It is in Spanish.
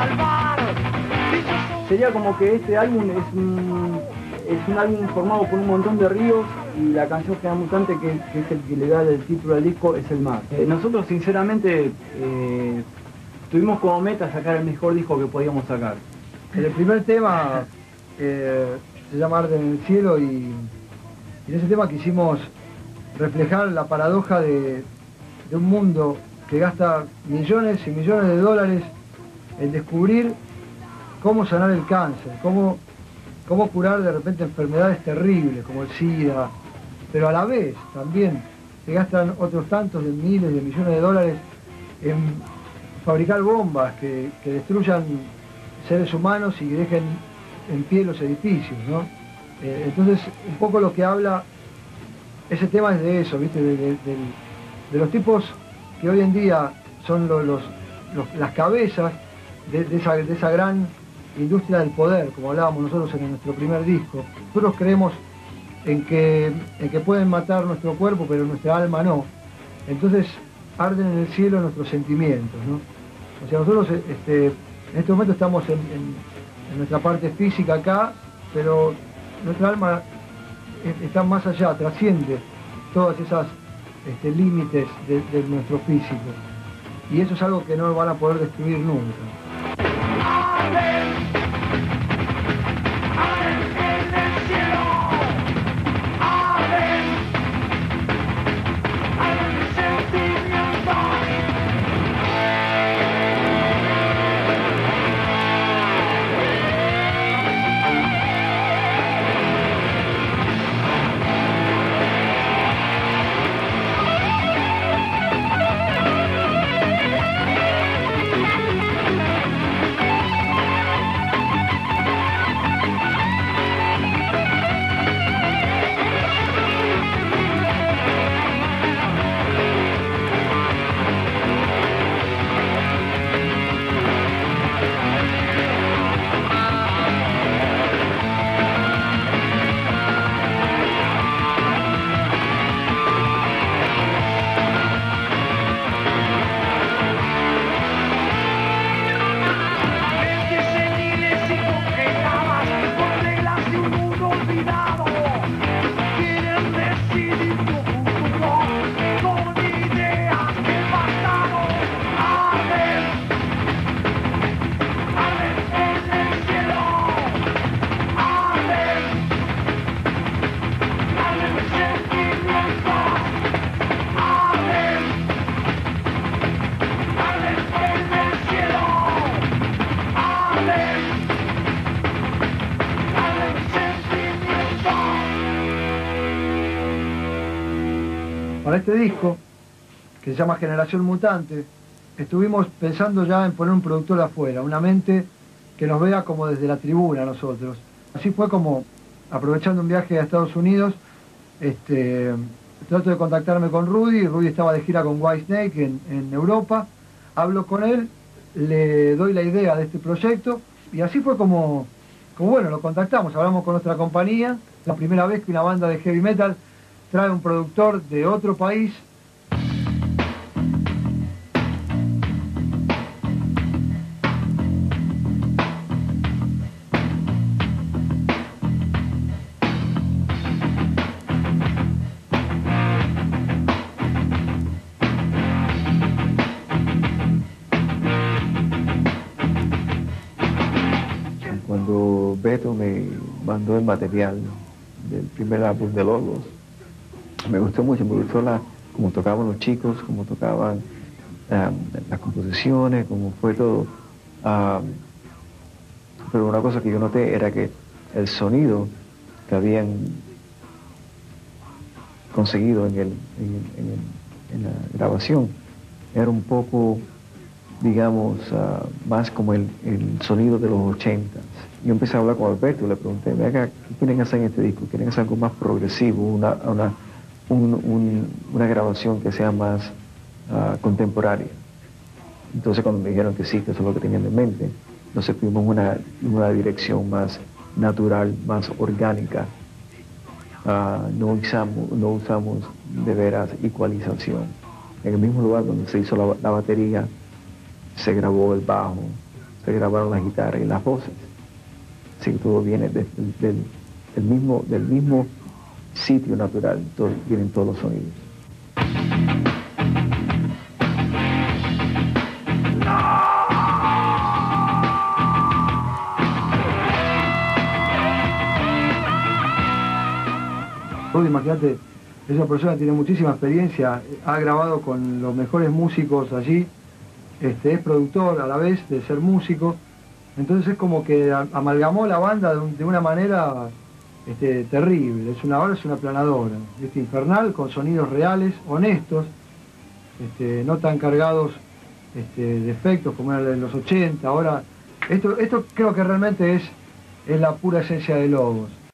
Sería como que este álbum es un álbum formado por un montón de ríos y la canción General Mutante, que es el que le da el título al disco, es el mar. Nosotros sinceramente tuvimos como meta sacar el mejor disco que podíamos sacar. El primer tema se llama Arde en el cielo y en ese tema quisimos reflejar la paradoja de un mundo que gasta millones y millones de dólares en descubrir cómo sanar el cáncer, cómo curar de repente enfermedades terribles como el SIDA, pero a la vez también se gastan otros tantos de miles de millones de dólares en fabricar bombas que destruyan seres humanos y dejen en pie los edificios, ¿no? Entonces, un poco lo que habla ese tema es de eso, ¿viste? De los tipos que hoy en día son las cabezas de esa gran industria del poder, como hablábamos nosotros en nuestro primer disco. Nosotros creemos en que pueden matar nuestro cuerpo, pero nuestra alma no. Entonces arden en el cielo nuestros sentimientos, ¿no? O sea, nosotros en este momento estamos en nuestra parte física acá, pero nuestra alma está más allá, trasciende todas esas límites de nuestro físico. Y eso es algo que no van a poder destruir nunca. Para este disco, que se llama Generación Mutante, estuvimos pensando ya en poner un productor afuera, una mente que nos vea como desde la tribuna a nosotros. Así fue como, aprovechando un viaje a Estados Unidos, trato de contactarme con Rudy. Rudy estaba de gira con Whitesnake en Europa. Hablo con él, le doy la idea de este proyecto y así fue como bueno, lo contactamos, hablamos con nuestra compañía. La primera vez que una banda de heavy metal trae un productor de otro país. Cuando Beto me mandó el material del primer álbum de Logos, me gustó mucho, me gustó cómo tocaban los chicos, cómo tocaban las composiciones, cómo fue todo. Pero una cosa que yo noté era que el sonido que habían conseguido en la grabación era un poco, digamos, más como el sonido de los 80. Yo empecé a hablar con Alberto y le pregunté, ¿qué quieren hacer en este disco? ¿Quieren hacer algo más progresivo, una grabación que sea más contemporánea? Entonces cuando me dijeron que sí, que eso es lo que tenían en mente, entonces fuimos en una dirección más natural, más orgánica. No usamos de veras ecualización. En el mismo lugar donde se hizo la batería, se grabó el bajo, se grabaron las guitarras y las voces. Así que todo viene del mismo sitio natural, vienen todos los sonidos. Imagínate, esa persona tiene muchísima experiencia, ha grabado con los mejores músicos allí, es productor a la vez de ser músico, entonces es como que amalgamó la banda de una manera terrible. Ahora es una aplanadora, infernal, con sonidos reales, honestos, no tan cargados de efectos como eran en los 80. Ahora, esto creo que realmente es la pura esencia de Logos.